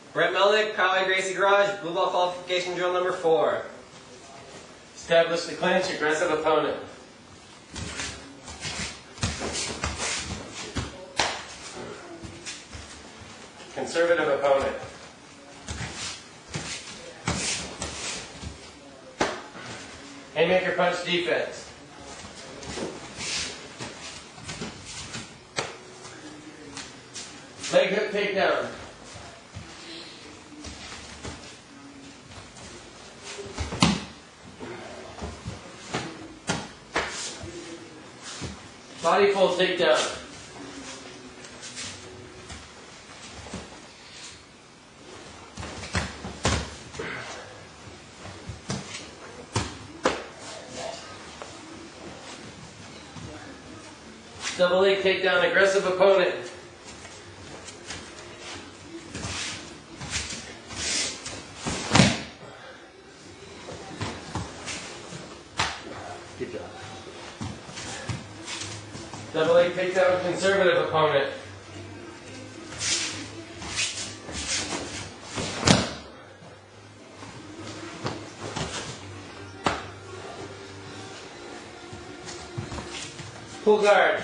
Brett Melnick, Poway Gracie Garage, blue ball qualification drill number 4. Establish the clinch, aggressive opponent. Conservative opponent. Haymaker punch defense. Leg hook takedown. Body fold takedown. Double leg takedown, aggressive opponent. Good job. Double leg takedown, conservative opponent. Pull guard.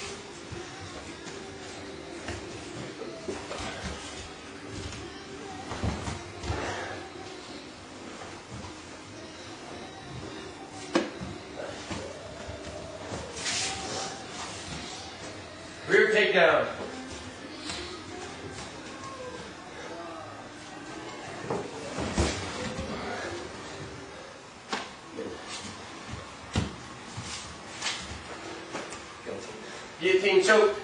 Rear takedown. Guillotine choke.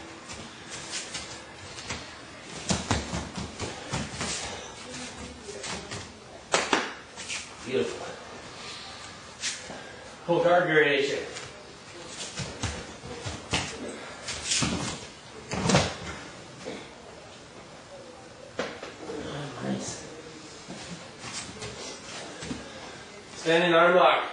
Beautiful. Pull guard variation. Nice. Standing arm lock.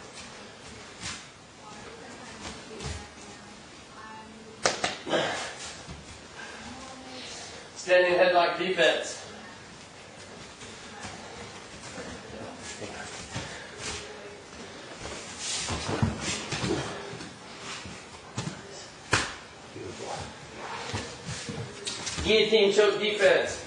Standing headlock defense. Guillotine choke defense.